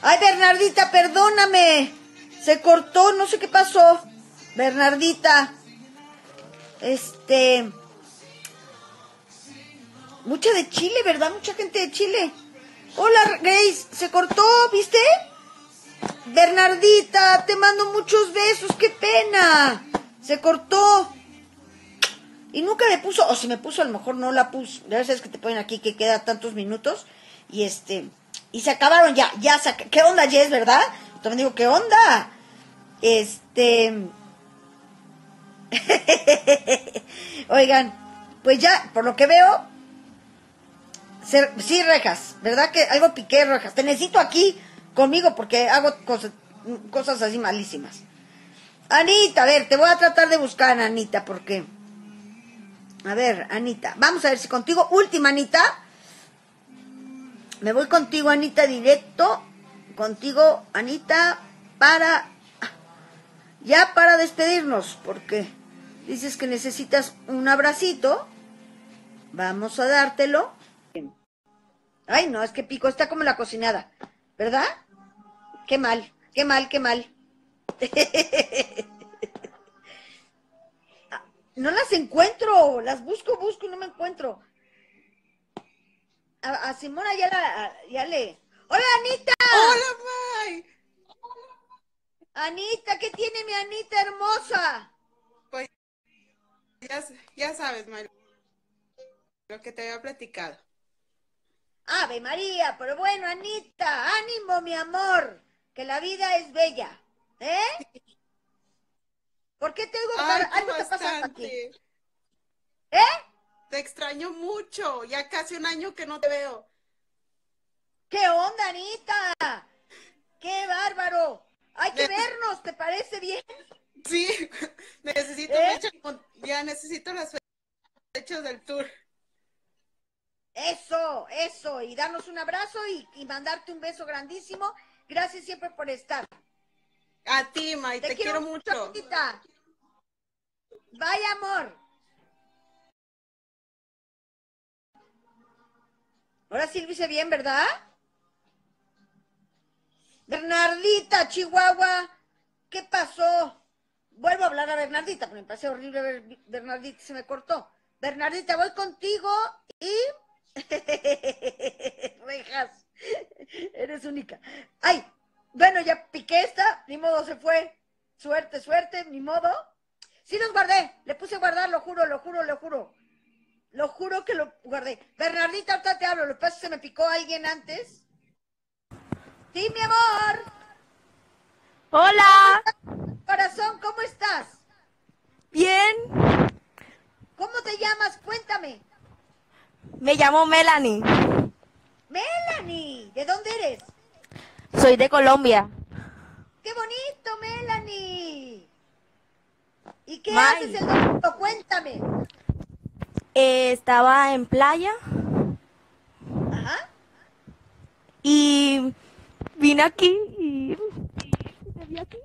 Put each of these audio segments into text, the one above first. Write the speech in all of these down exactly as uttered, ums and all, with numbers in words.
Ay, Bernardita, perdóname. Se cortó, no sé qué pasó. Bernardita. Este... Mucha de Chile, ¿verdad? Mucha gente de Chile. Hola, Grace. Se cortó, ¿viste? Bernardita, te mando muchos besos. ¡Qué pena! Se cortó. Y nunca le puso, o si me puso, a lo mejor no la puso. Ya sabes que te ponen aquí que queda tantos minutos. Y este... Y se acabaron ya, ya se ac- ¿Qué onda, Jess, verdad? También digo, ¿qué onda? Este... Oigan, pues ya, por lo que veo, se- sí, Rejas, ¿verdad que algo piqué, Rejas? Te necesito aquí conmigo porque hago cosas, cosas así malísimas. Anita, a ver, te voy a tratar de buscar, Anita, porque... A ver, Anita, vamos a ver si contigo, última, Anita. Me voy contigo, Anita, directo. Contigo, Anita, para... Ya para despedirnos, porque dices que necesitas un abracito. Vamos a dártelo. Ay, no, es que Pico está como la cocinada, ¿verdad? Qué mal, qué mal, qué mal. No las encuentro, las busco, busco y no me encuentro. A, a Simona ya la, a- ya le... ¡Hola, Anita! ¡Hola, May! Anita, ¿qué tiene mi Anita hermosa? Pues ya, ya sabes, May, lo que te había platicado. Ave María, pero bueno, Anita, ánimo, mi amor, que la vida es bella, ¿eh? ¿Por qué te oigo? Ay, tú Algo te pasa aquí, bastante. ¿eh? Te extraño mucho. Ya casi un año que no te veo. ¿Qué onda, Anita? ¡Qué bárbaro! Hay que Neces- vernos, ¿te parece bien? sí, necesito ¿Eh? fecha. Ya necesito las fechas del tour. Eso, eso, y darnos un abrazo y, y mandarte un beso grandísimo. Gracias siempre por estar. A ti, May, Te te quiero quiero mucho, mucho. Anita. Vaya amor. Ahora sí lo hice bien, ¿verdad? Bernardita, Chihuahua, ¿qué pasó? Vuelvo a hablar a Bernardita, porque me parece horrible ver Bernardita, se me cortó. Bernardita, voy contigo y... Rejas, eres única. Ay, bueno, ya piqué esta, ni modo se fue. Suerte, suerte, ni modo. Sí los guardé, le puse a guardar, lo juro, lo juro, lo juro. Lo juro que lo guardé. Bernardita, ahorita te hablo, lo que pasa es que se me picó alguien antes. Sí, mi amor. ¿Cómo Hola, estás, corazón? ¿Cómo estás? bien, ¿Cómo te llamas? Cuéntame. me llamo Melanie, Melanie, ¿de dónde eres? soy de Colombia. ¡Qué bonito, Melanie! ¿Y qué haces May, el domingo? Cuéntame. eh, estaba en playa Ajá. y vine aquí y te vi aquí.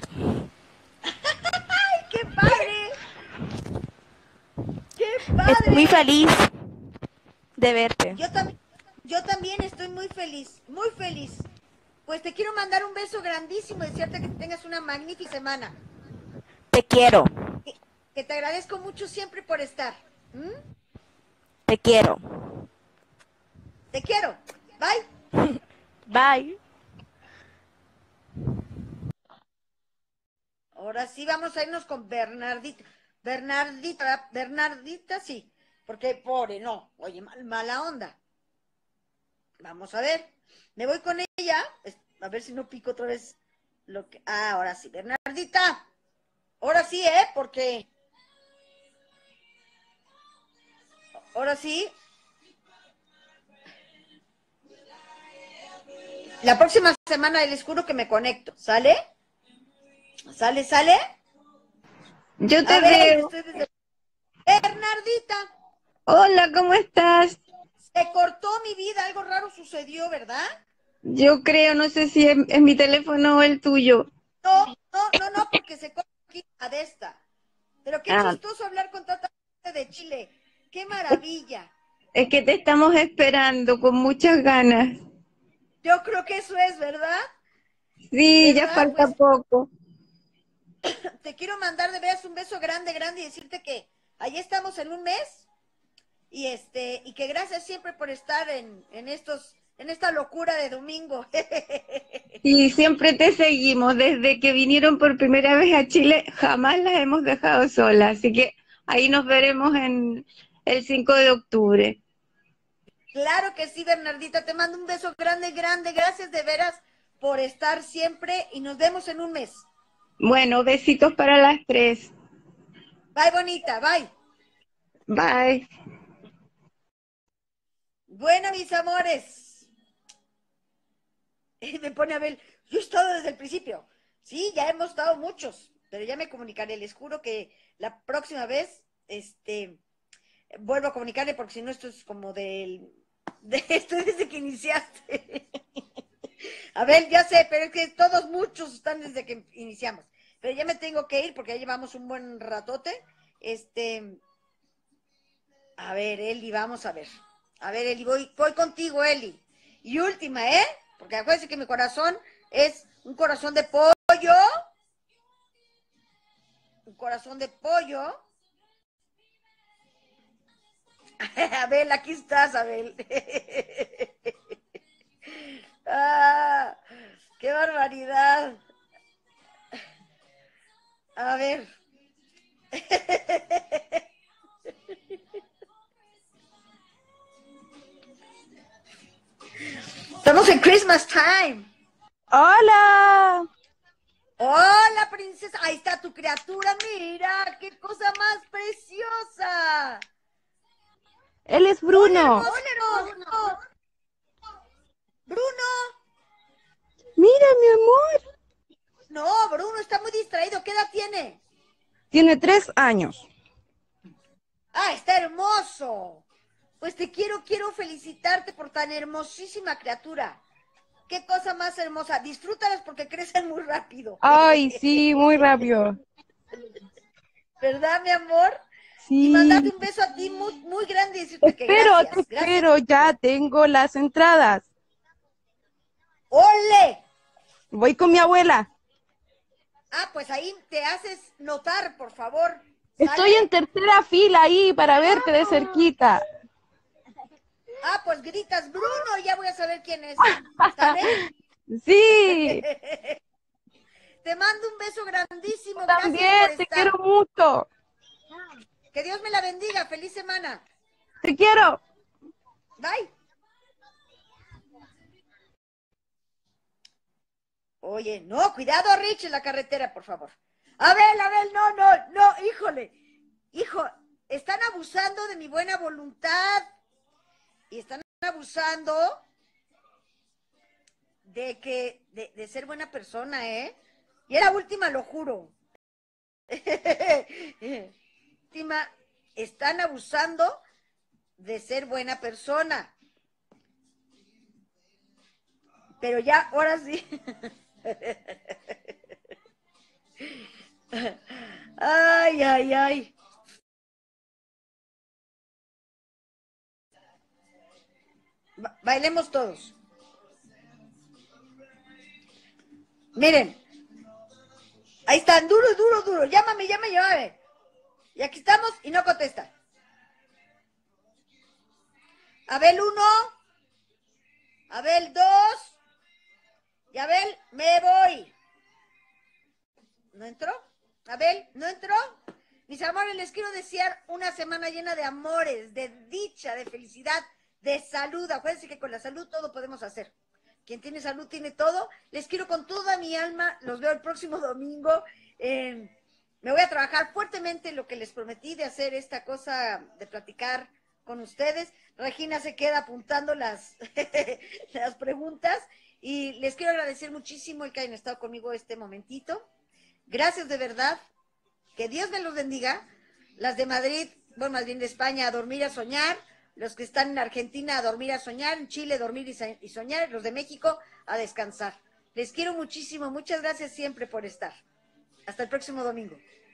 ¡Ay, qué padre! ¡Qué Estoy muy padre! feliz de verte. Yo también, yo también estoy muy feliz, muy feliz. Pues te quiero mandar un beso grandísimo y desearte que tengas una magnífica semana. Te quiero, Que, que te agradezco mucho siempre por estar. ¿Mm? te quiero. Te quiero. Bye. Bye. Ahora sí vamos a irnos con Bernardita. Bernardita, Bernardita, sí. Porque pobre, no. Oye, mal, mala onda. Vamos a ver. Me voy con ella. A ver si no pico otra vez lo que. Ah, ahora sí. Bernardita. Ahora sí, ¿eh? Porque. Ahora sí. La próxima semana les juro que me conecto. ¿Sale? ¿Sale, sale? Yo A te ver, veo. estoy desde... Bernardita. Hola, ¿cómo estás? Se cortó mi vida. Algo raro sucedió, ¿verdad? Yo creo, no sé si es, es mi teléfono o el tuyo. No, no, no, no, porque se corta aquí la de esta. Pero qué Ah, chistoso hablar con tanta gente de Chile. Qué maravilla. es que te estamos esperando con muchas ganas. Yo creo que eso es, ¿verdad? Sí, ya ¿Verdad? falta Pues poco. te quiero mandar de veras un beso grande, grande y decirte que allí estamos en un mes y este y que gracias siempre por estar en, en estos en esta locura de domingo. Y siempre te seguimos. Desde que vinieron por primera vez a Chile, jamás las hemos dejado solas. Así que ahí nos veremos en el cinco de octubre. Claro que sí, Bernardita, te mando un beso grande, grande. Gracias de veras por estar siempre y nos vemos en un mes. Bueno, besitos para las tres. Bye, bonita, bye. Bye. Bueno, mis amores. Me pone a ver, yo he estado desde el principio. Sí, ya hemos estado muchos, pero ya me comunicaré. Les juro que la próxima vez, este, vuelvo a comunicarle porque si no esto es como del, de esto desde que iniciaste. A ver, ya sé, pero es que todos muchos están desde que iniciamos. Pero ya me tengo que ir porque ya llevamos un buen ratote. Este, a ver, Eli, vamos a ver. A ver, Eli, voy, voy contigo, Eli. Y última, ¿eh? Porque acuérdense que mi corazón es un corazón de pollo. Un corazón de pollo. Abel, aquí estás, Abel. Ah, qué barbaridad. A ver. Estamos en Christmas time. ¡Hola! Hola, princesa. Ahí está tu criatura, mira, qué cosa más preciosa. Él es Bruno. Hola, hermoso. Bruno. Mira, mi amor. No, Bruno está muy distraído. ¿Qué edad tiene? Tiene tres años. Ah, está hermoso. Pues te quiero, quiero felicitarte por tan hermosísima criatura. Qué cosa más hermosa. Disfrútalas porque crecen muy rápido. Ay, sí, muy rápido. ¿Verdad, mi amor? Y mandarte Sí. un beso a ti muy, muy grande y Te decirte que espero, gracias. te Gracias. espero. Ya tengo las entradas. ¡Ole! Voy con mi abuela. Ah, pues ahí te haces notar, por favor. Estoy ¿Sale? en tercera fila ahí para verte de cerquita. Ah, pues gritas, Bruno, ya voy a saber quién es. ¿Sale? Sí, Te mando un beso grandísimo. tú Gracias también, por te estar. quiero mucho. Que Dios me la bendiga. Feliz semana. Te quiero. Bye. Oye, no, cuidado, Rich, en la carretera, por favor. Abel, Abel, no, no, no, híjole. Hijo, están abusando de mi buena voluntad. Y están abusando de que, de, de ser buena persona, ¿eh? Y era última, lo juro. Última, están abusando de ser buena persona. Pero ya, ahora sí. Ay, ay, ay. Ba- bailemos todos. Miren. Ahí están, duro, duro, duro. Llámame, llámame, llámame. Y aquí estamos y no contesta. Abel uno. Abel dos. Y Abel, me voy. ¿No entró? Abel, ¿no entró? Mis amores, les quiero desear una semana llena de amores, de dicha, de felicidad, de salud. Acuérdense que con la salud todo podemos hacer. Quien tiene salud tiene todo. Les quiero con toda mi alma. Los veo el próximo domingo. Eh, me voy a trabajar fuertemente en lo que les prometí de hacer esta cosa, de platicar con ustedes. Regina se queda apuntando las, las preguntas. Y les quiero agradecer muchísimo el que hayan estado conmigo este momentito. Gracias de verdad. Que Dios me los bendiga. Las de Madrid, bueno, más bien de España, a dormir, a soñar. Los que están en Argentina, a dormir, a soñar. En Chile, dormir y soñar. Los de México, a descansar. Les quiero muchísimo. Muchas gracias siempre por estar. Hasta el próximo domingo.